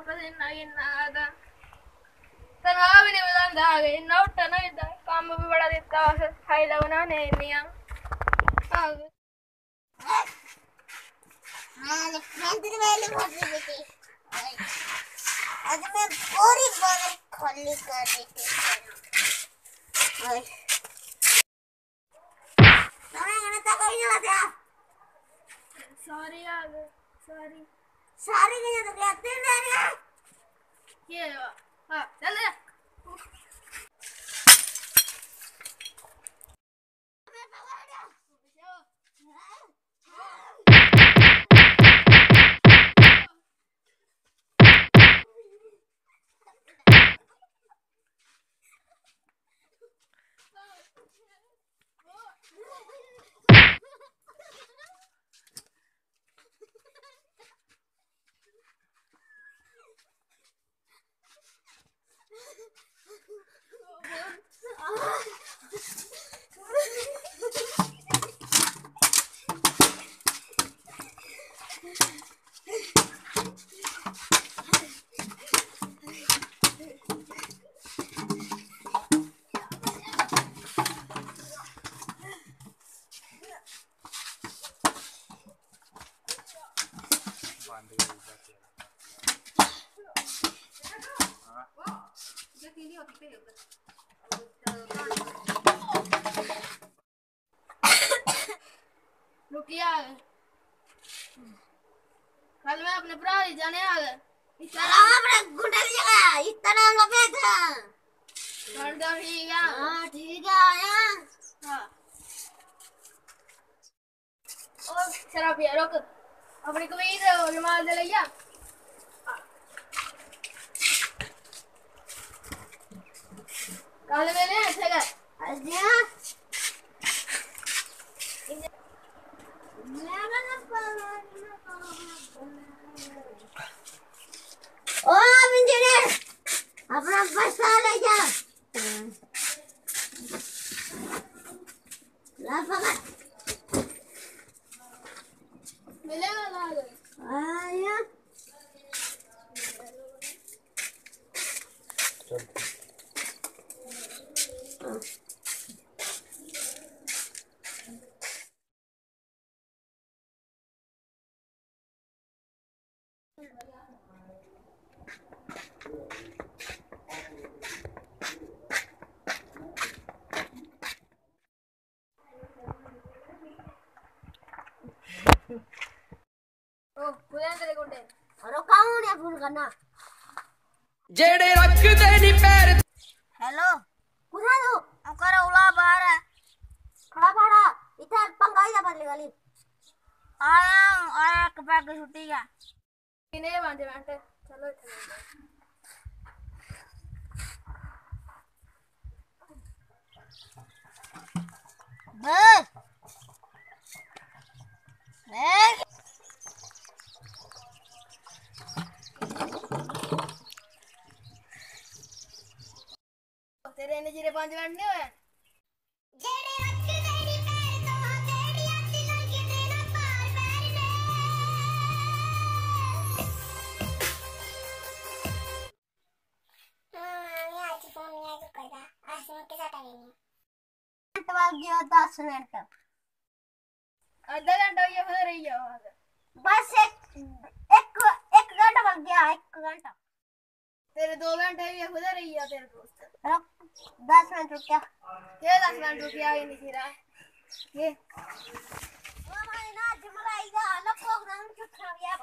पसीना इन्ना आता तनख्वाह भी नहीं बताता आगे इन्ना उठा ना इधर काम भी बड़ा देता है फाइल बनाने नहीं आगे हाँ मंदिर वाले बहुत बेटी आज मैं पूरी बार खाली कर देती हूँ मैं तो कोई नहीं आता सॉरी आगे सॉरी सारी के तो कहते हैं ये हाँ चल रुकिया कल मैं अपने भरा ही जाने आ गए अपने गुंडे की जगह इतना लगे था घंटा ठीक है हाँ ठीक है आया हाँ और शराब पिया रोक अपनी कमीज रुमाल दे लिया कल मैंने ऐसे गए अच्छा ओ इंजीनियर अपना पैसा ले जा ला पकड़ मिलेगा ना आया ओ कुछ तेरे गुंडे और कौन है फोन करना जेड़े रखदे नी पैर हेलो कुथा तू कर उला बाहर है खड़ा खड़ा इधर पंगा ही बदल गली आया एक पैक छुट्टी का इन्हें बांधे बैठे चलो इधर तेरे ने जीरे पांच मिनट नहीं हुए गया 10 मिनट आधा घंटा ये हो रही है बस एक घंटा बन गया 1 घंटा तेरे 2 घंटे ये खुद रही है तेरे दोस्त 10 मिनट रुक क्या ये 10 मिनट रुकिया ही नहीं रहा ये ना जमराईगा ना प्रोग्राम चुखा गया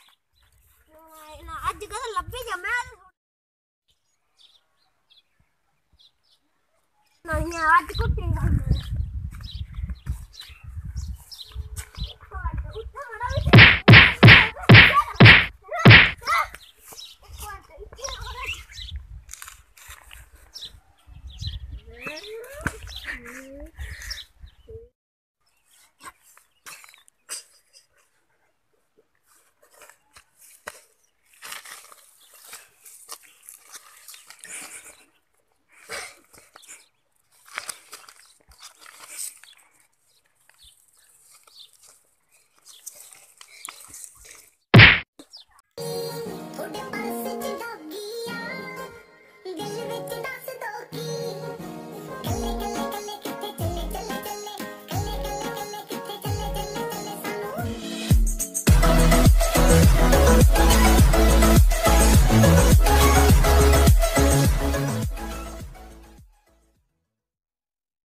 ना आज का लब्बे जमा नहीं आज कुछ